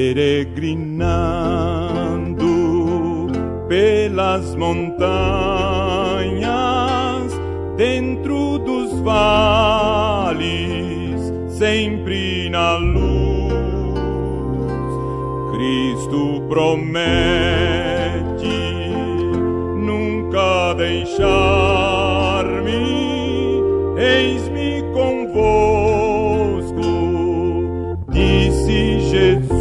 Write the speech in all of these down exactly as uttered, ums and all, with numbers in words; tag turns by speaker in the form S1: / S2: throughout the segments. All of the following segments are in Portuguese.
S1: peregrinando pelas montanhas, dentro dos vales, sempre na luz. Cristo promete nunca deixar-me, eis-me convosco, disse Jesus.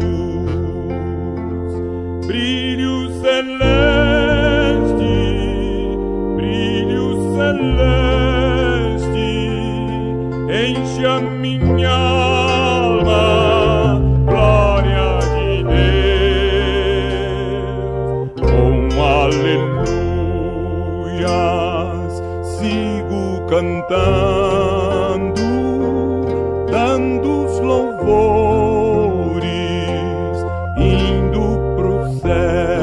S1: Brilho celeste, brilho celeste, enche a minha alma, glória de Deus. Com aleluias sigo cantando, dando os louvores, indo pro céu.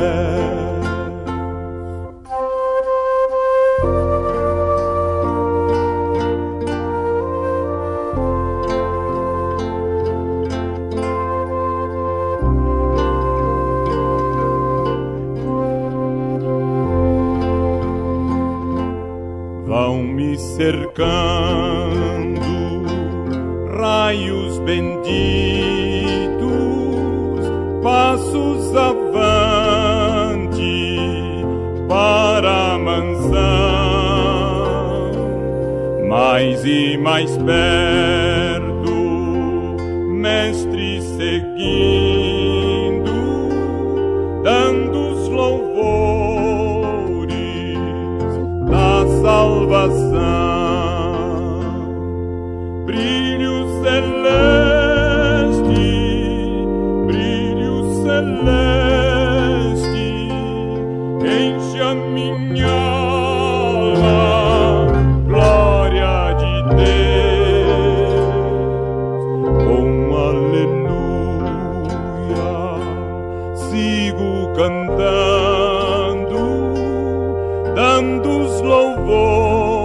S1: Vão me cercando raios benditos, passos avante para a mansão, mais e mais perto, mestre seguindo, dando os louvores da salvação. Brilho celeste, brilho celeste, enche a minha alma, glória de Deus. Com aleluia sigo cantando, dando os louvores,